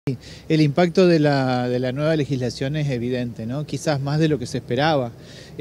El impacto de la nueva legislación es evidente, ¿no? Quizás más de lo que se esperaba.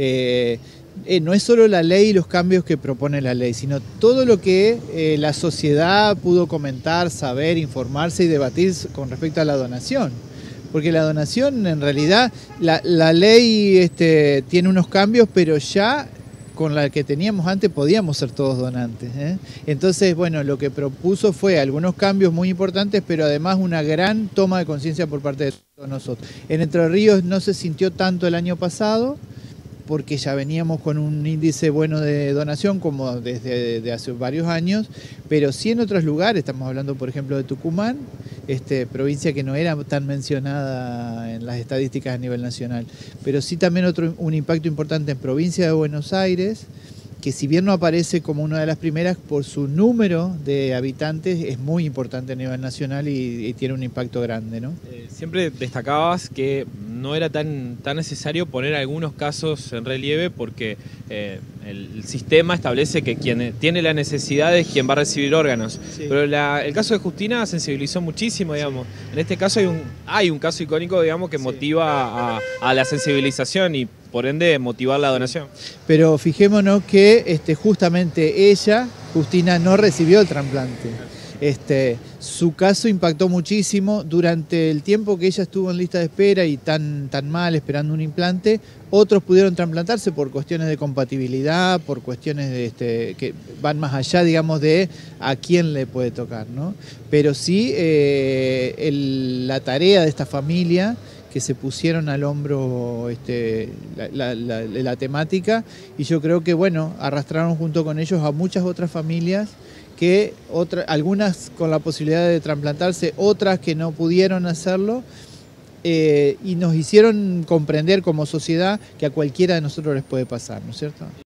No es solo la ley y los cambios que propone la ley, sino todo lo que la sociedad pudo comentar, saber, informarse y debatir con respecto a la donación. Porque la donación, en realidad, la ley tiene unos cambios, pero ya con la que teníamos antes podíamos ser todos donantes, ¿eh? Entonces, bueno, lo que propuso fue algunos cambios muy importantes, pero además una gran toma de conciencia por parte de todos nosotros. En Entre Ríos no se sintió tanto el año pasado, porque ya veníamos con un índice bueno de donación como desde hace varios años, pero sí en otros lugares, estamos hablando por ejemplo de Tucumán, provincia que no era tan mencionada en las estadísticas a nivel nacional, pero sí también un impacto importante en provincia de Buenos Aires, que si bien no aparece como una de las primeras, por su número de habitantes es muy importante a nivel nacional y tiene un impacto grande, ¿no? Siempre destacabas que no era tan necesario poner algunos casos en relieve porque el sistema establece que quien tiene la necesidad es quien va a recibir órganos. Sí. Pero el caso de Justina sensibilizó muchísimo, digamos. Sí. En este caso hay un caso icónico, digamos, que motiva a la sensibilización y por ende motivar la donación. Pero fijémonos que justamente ella, Justina, no recibió el trasplante. Su caso impactó muchísimo. Durante el tiempo que ella estuvo en lista de espera y tan mal esperando un implante, otros pudieron trasplantarse por cuestiones de compatibilidad, por cuestiones que van más allá, digamos, de a quién le puede tocar, ¿no? Pero sí la tarea de esta familia, que se pusieron al hombro la temática, y yo creo que, bueno, arrastraron junto con ellos a muchas otras familias, algunas con la posibilidad de trasplantarse, otras que no pudieron hacerlo, y nos hicieron comprender como sociedad que a cualquiera de nosotros les puede pasar, ¿no es cierto?